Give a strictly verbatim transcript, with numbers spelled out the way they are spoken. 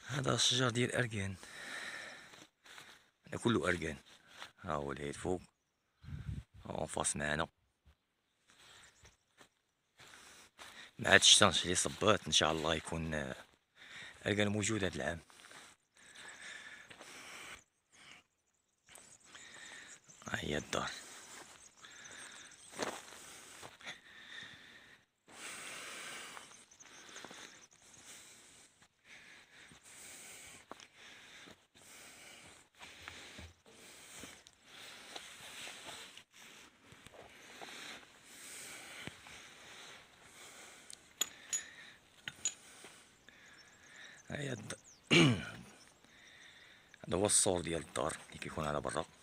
هذا الشجر ديال اركان، هذا كله اركان. ها هو الهيد فوق، ها هو فاس معنا مع هاد الشتا اللي صبات. ان شاء الله يكون اركان موجود هاد العام. ها هي الدار. ها هي الدار. هذا هو السور ديال الدار اللي كيكون على برا.